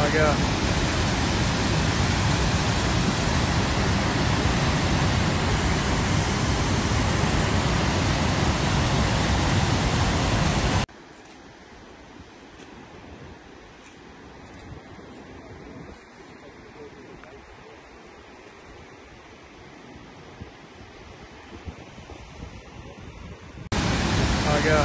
गया। आ गया।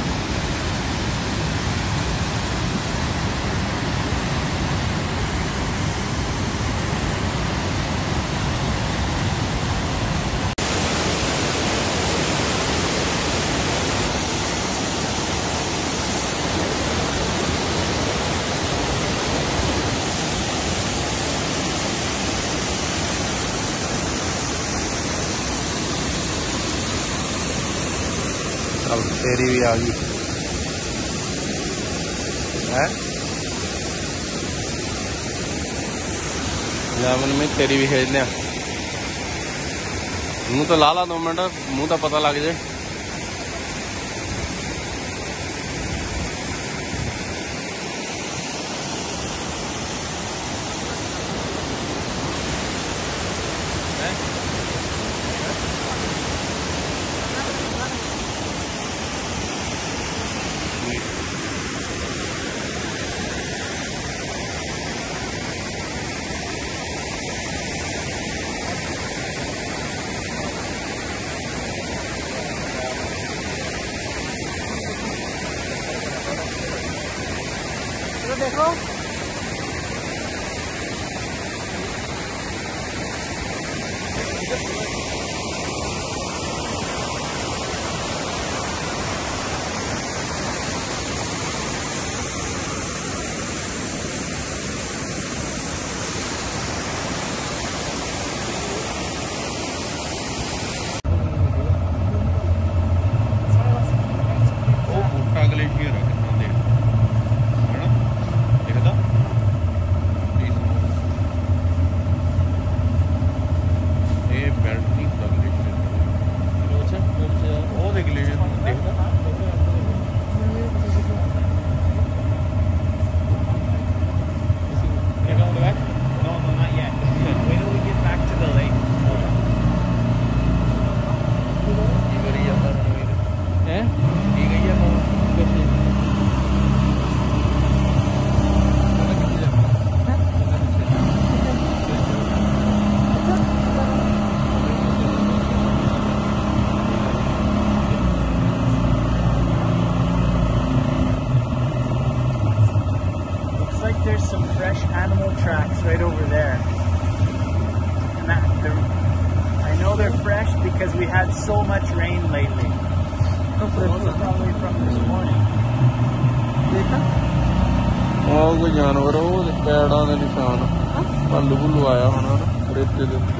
अब तेरी भी आ गई है जामन में, तेरी भी भेज लिया। मुँह तो ला ला 2 मिनट, मुँह तो पता लग जाए। देखो there's some fresh animal tracks right over there. And I know they're fresh because we had so much rain lately. Those are probably from this morning. कोई जानवर हो पैड़ा के निशान भालू भुलू आया होना रेते दे उत्ते।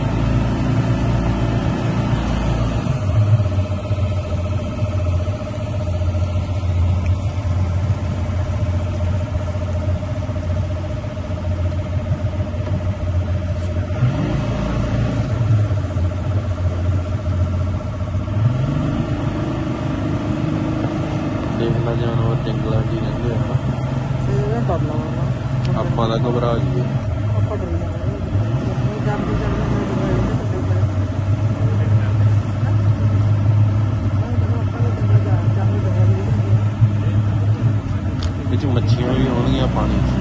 देखना जानवर जंगल ही रहते हैं ਆਪਾਂ ਤਾਂ ਘਬਰਾ ਜਾਈਏ। ਵਿੱਚ ਮੱਛੀਆਂ ਵੀ ਹੋਣਗੀਆਂ ਪਾਣੀ 'ਚ।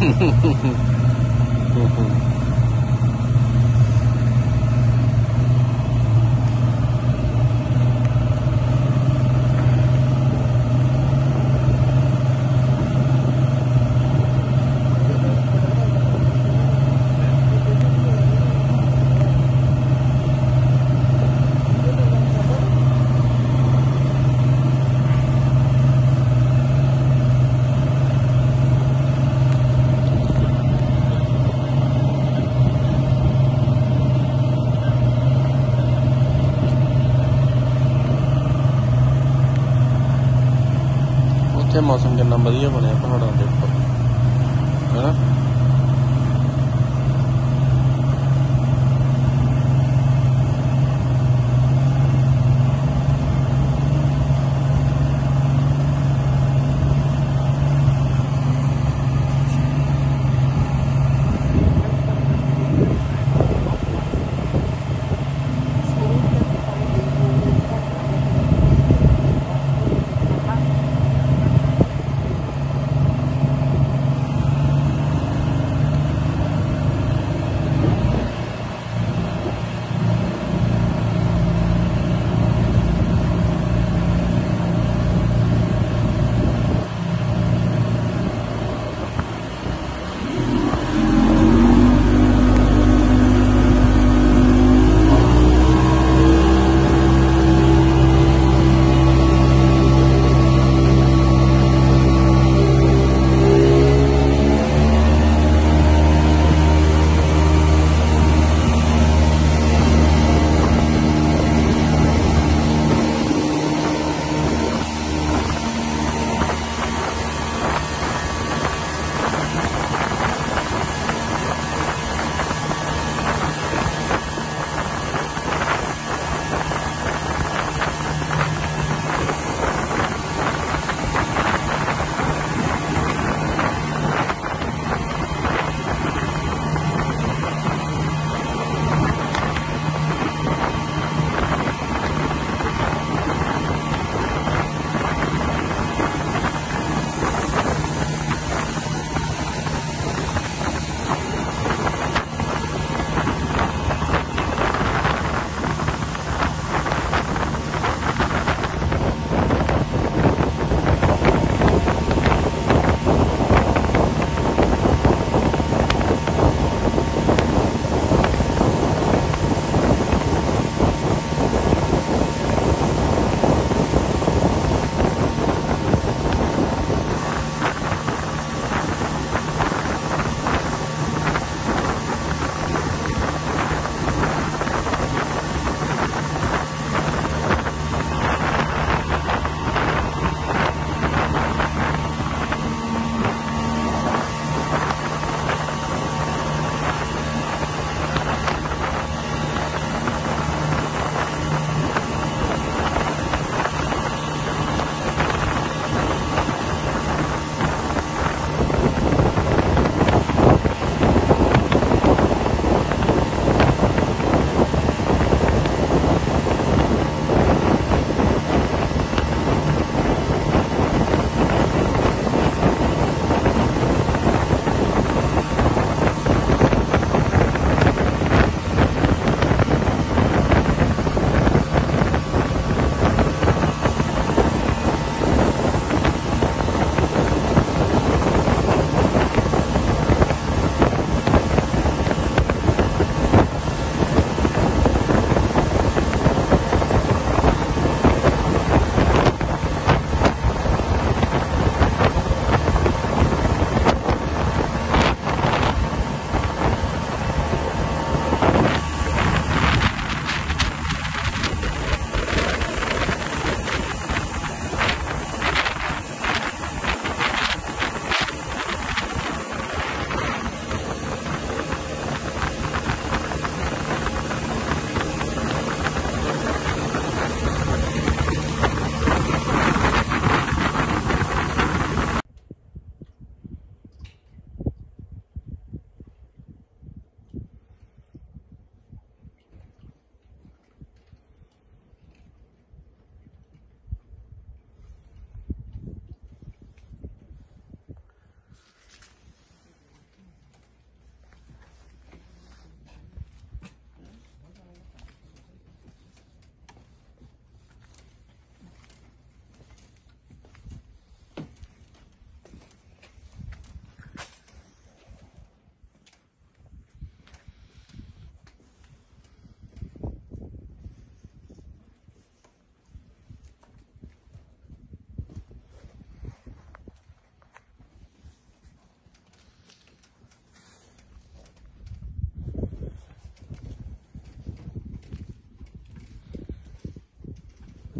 ਉੱਥੇ ਮੌਸਮ ਕਿੰਨਾ ਵਧੀਆ ਬਣਿਆ ਪਹਾੜਾਂ ਦੇ ਉੱਪਰ ਹੈਨਾ।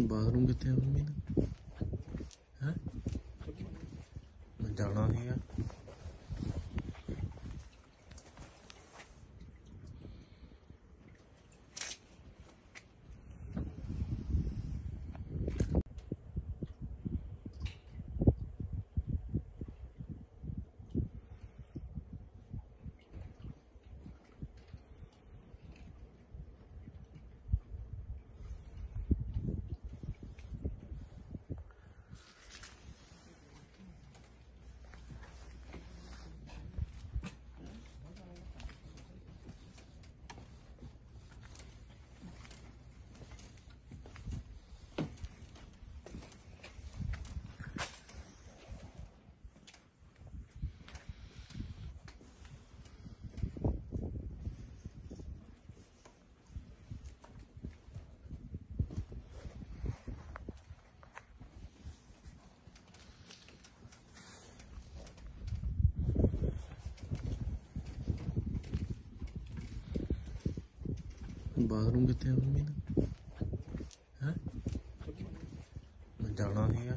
ਬਾਥਰੂਮ ਕਿੱਥੇ ਆ ਮੰਮੀ ਦਾ ਹੈ ਮੈਂ ਜਾਣਾ ਸੀਗਾ ਬਾਥਰੂਮ ਕਿੱਥੇ ਆ ਮੰਮੀ ਦਾ ਹੈ ਮੈਂ ਜਾਣਾ ਸੀਗਾ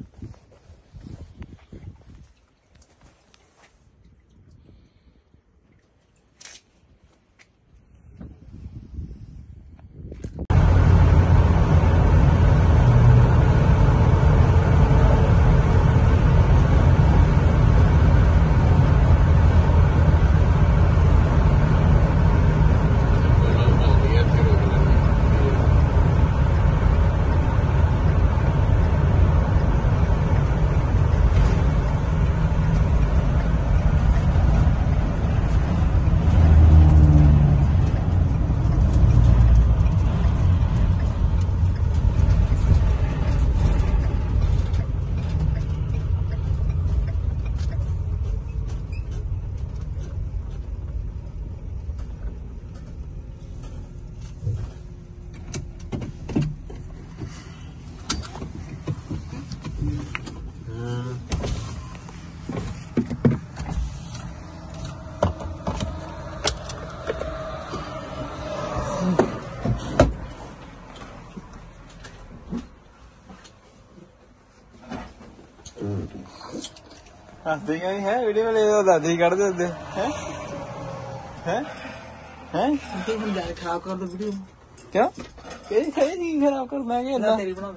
हंसते नहीं है वीडियो में ले दादी कर देते हैं हैं हैं खराब कर दो वीडियो क्या तेरी खड़ी नहीं खराब कर मैं क्या तेरी बना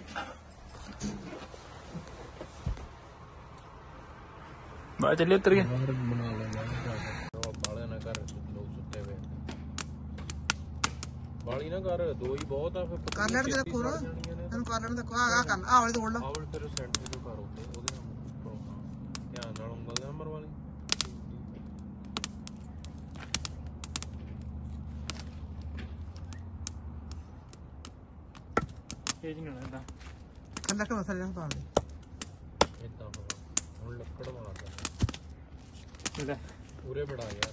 बाहर चलिए उतर गए बना लेंगे बाले ना कर लोग सुते हुए बाली ना कर दो ही बहुत है फिर कर लेने देखो ना तन कर लेने देखो आ कर आ वाली तोड़ लो आ वाली तेरे सेंटर से कर होते ओदे ध्यान ਨਾਲ ਉਂਗਲ ਦੇ ਨੰਬਰ ਵਾਲੀ ਤੇਜ ਨਹੀਂ ਹੁੰਦਾ ਕੰਦਾ ਕਾ ਮਸਲਾ ਪਾ ਦੇ ਇਦਾਂ ਹੁਣ ਲੱਕੜ ਮਾਰਦਾ ਲੈ ਪੂਰੇ ਬੜਾ ਯਾਰ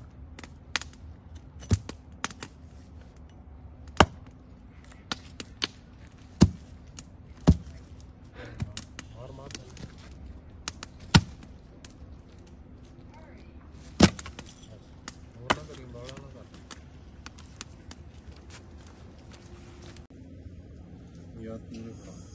और मार और ना करी बाला ना कर यार तुमने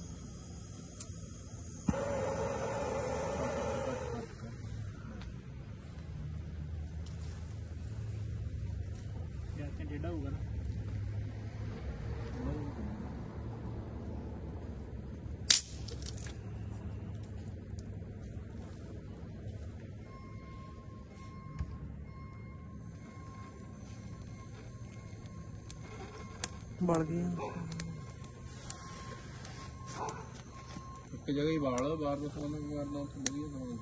क्या टेढ़ा होगा ना बढ़ गया एक जगह ही बाढ़ बाहर में सोने की करना तो बढ़िया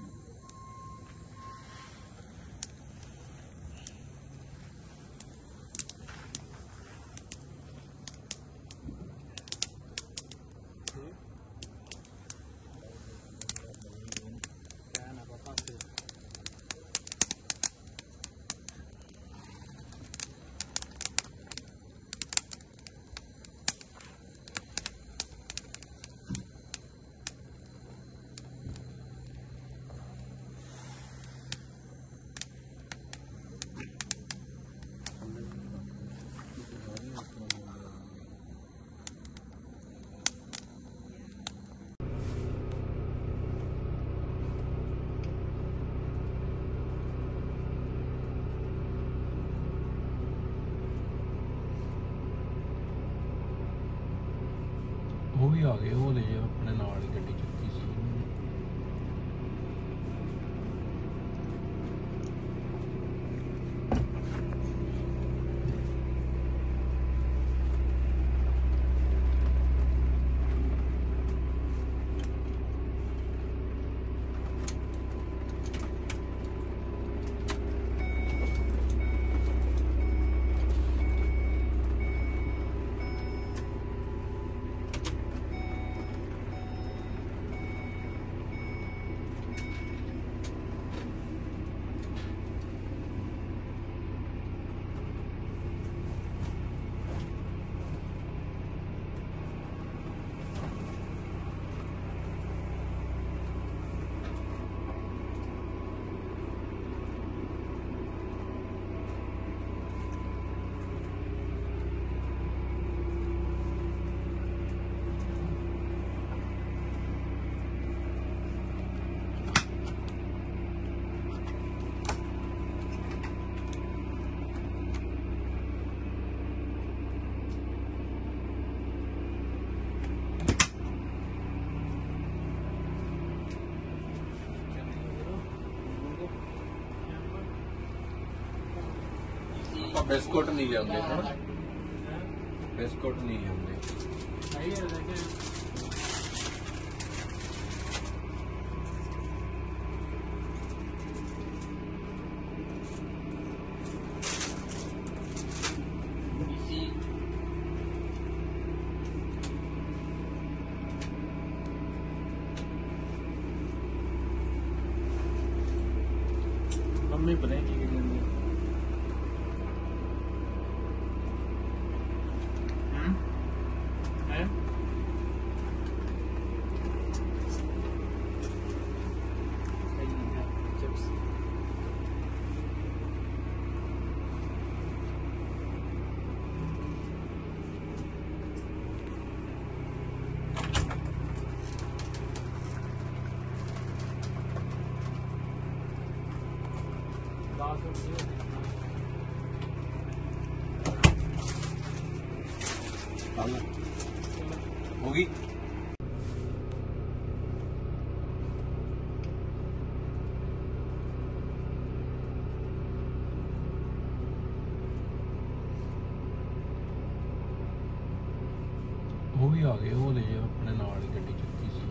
आ गए वो ले जा अपने नाल गड्डी चुकी सी बिस्कुट नहीं लिया बिस्कुट नहीं लिया मम्मी बनाएगी होगी वो भी आ गए वो ले जा अपने नाल गड्डी चुकी सी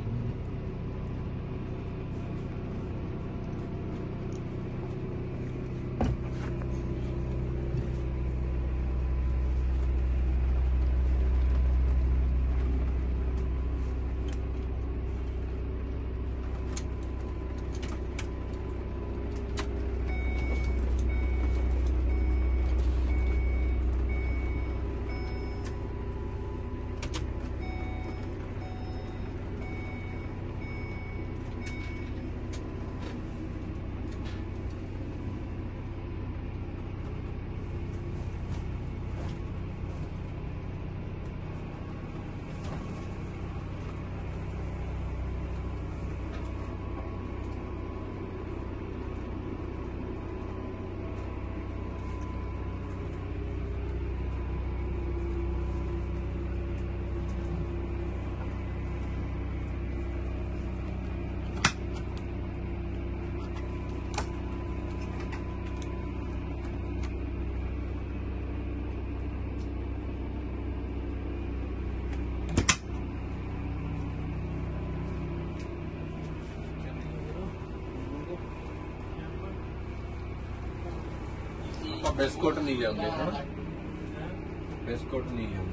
बिस्कुट नहीं लिया बिस्कुट नहीं लिया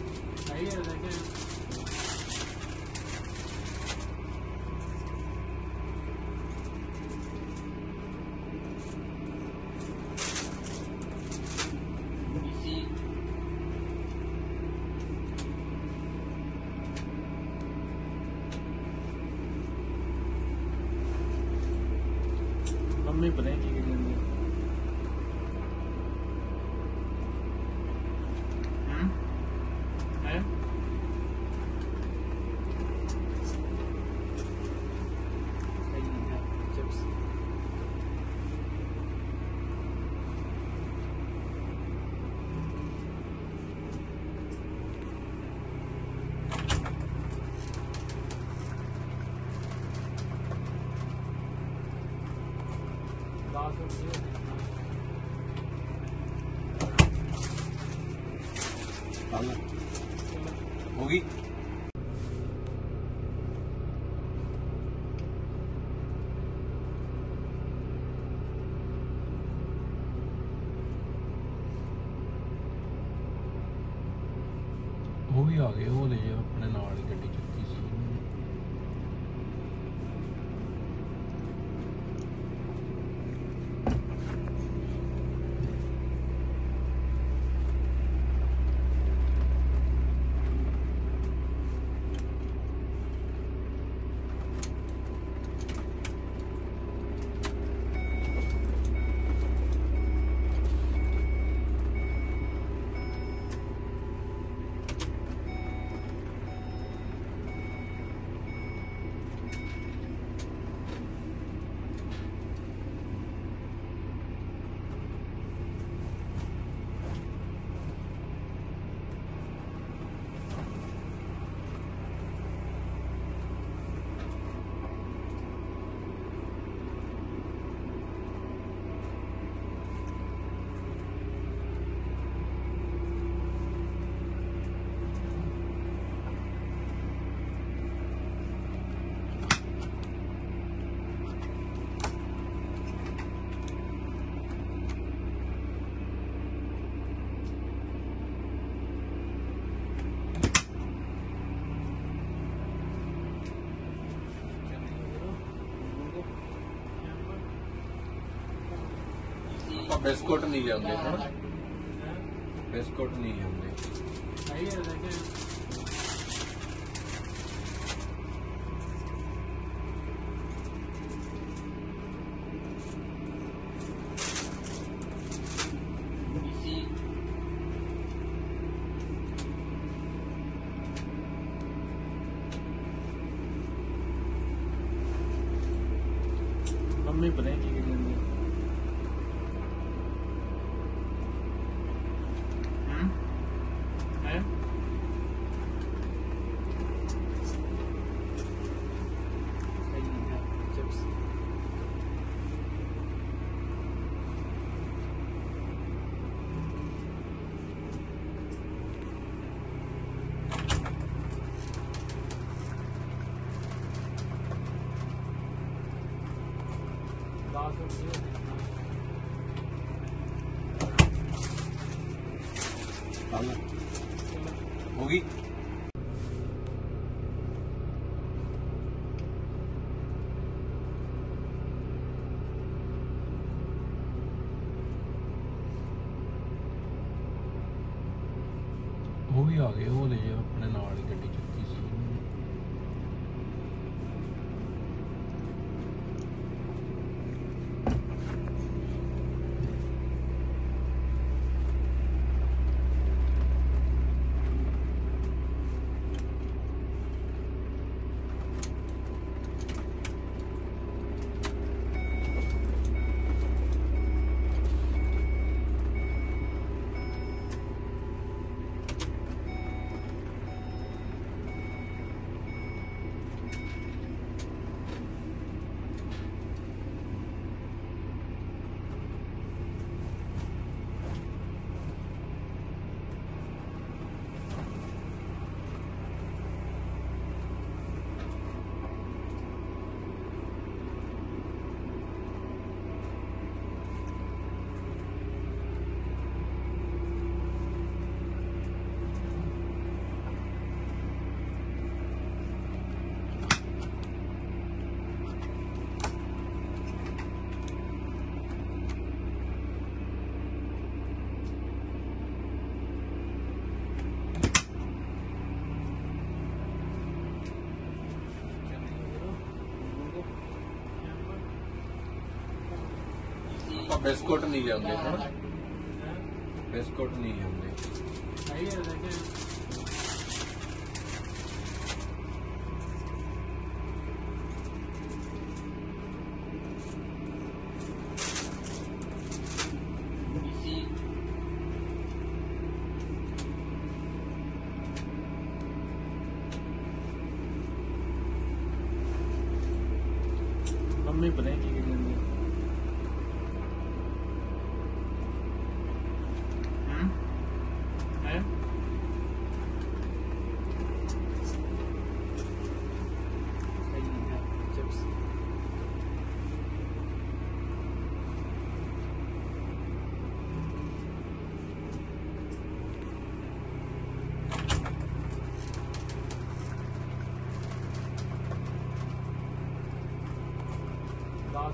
मम्मी बनाएगी होगी। वो भी आ गए, वो ले जाओ अपने नाल ही गड्डी चुकी सी। बिस्कुट नहीं लिया है ना, बिस्कुट नहीं लिया। मम्मी बनाएगी होगी। वो भी आ गए, वो ले जाओ अपने नाल ही गड्डी चुकी सी। बिस्कुट नहीं लिया है ना, बिस्कुट नहीं लिया। मम्मी बनाएगी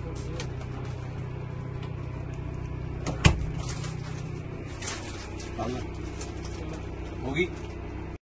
होगी